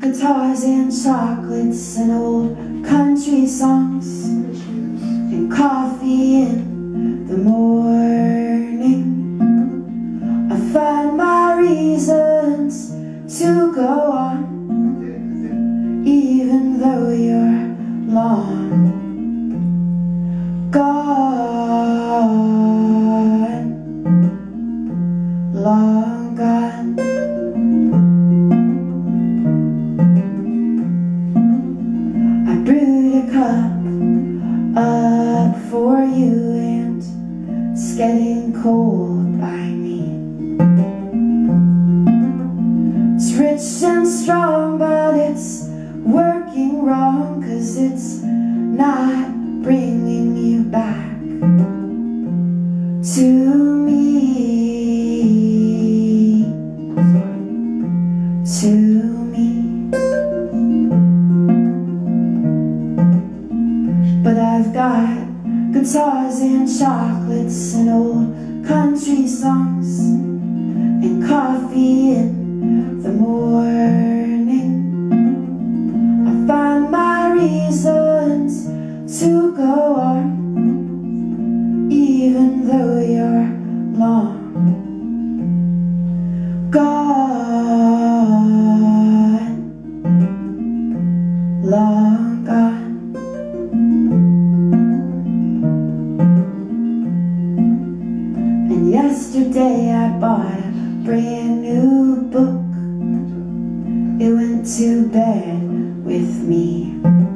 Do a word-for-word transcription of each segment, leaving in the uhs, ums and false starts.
guitars and chocolates and old country songs and coffee in the morning. I find my reasons to go on, even though you're long gone, long gone. I brewed a cup up for you and it's getting cold by me. It's rich and strong, but it's working wrong, 'cause it's not bringing you back to me, to me. But I've got guitars and chocolates and old country songs and coffee in the morning. I find my reasons to go on, even though you're long gone, long gone. And yesterday I bought a brand new book. It went to bed with me,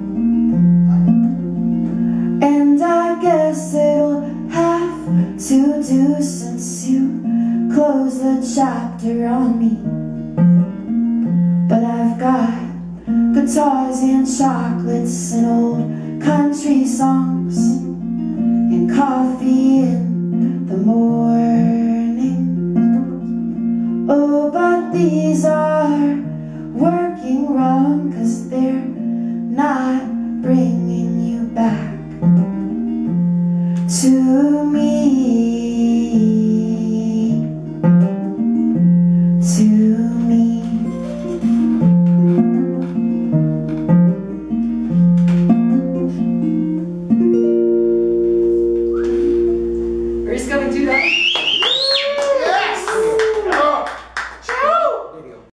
and I guess it'll have to do since you closed the chapter on me. But I've got guitars and chocolates and old country songs and coffee in the morning. Oh, but these are working wrong, 'cause they're not bringing you back to